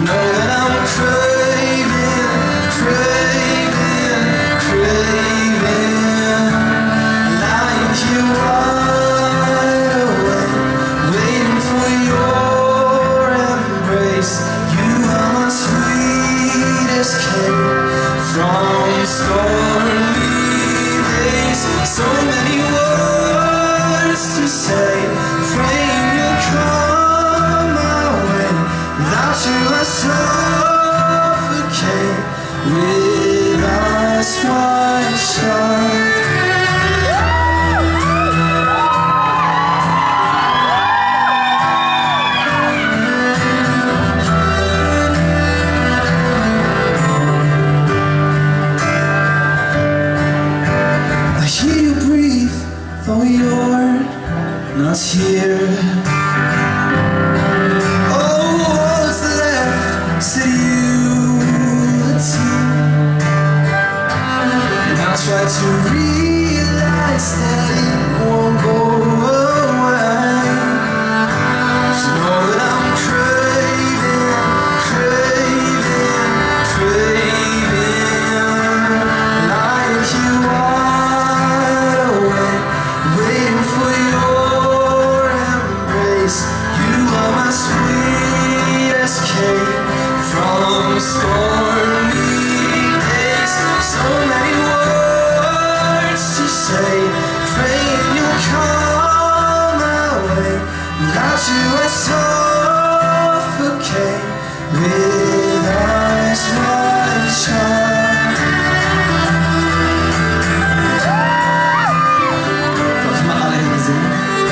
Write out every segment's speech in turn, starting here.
know that I'm craving, lying here wide awake, waiting for your embrace. You are my sweet escape from stormy days. So many words to say, praying you'll come my way. Without you I suffocate, with eyes wide shut. I hear you breathe, though you're not here. Oh, what's left, city, and I try to realize that it won't go away. So know that I'm craving, lying here wide awake, waiting for your embrace. You are my sweet escape from stormy days. So many words to say, praying you'll come my way. Without you I suffocate, with eyes wide shut. Darf ich mal alle Hände sehen?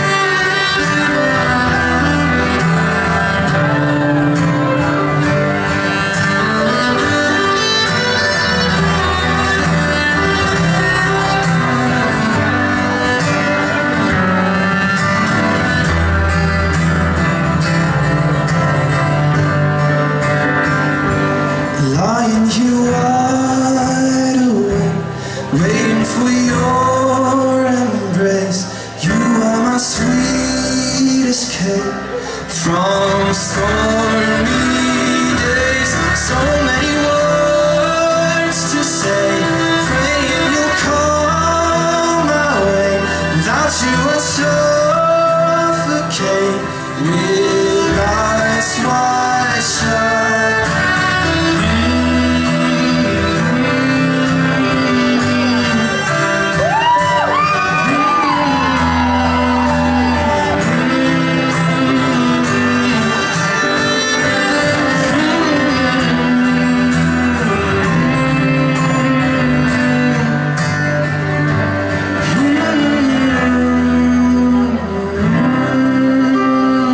Lying here wide awake, waiting for your embrace. You are my sweet escape from stormy days. So many words to say, praying you'll come my way. Without you I suffocate, with eyes wide shut.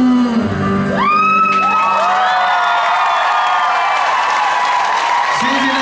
Vielen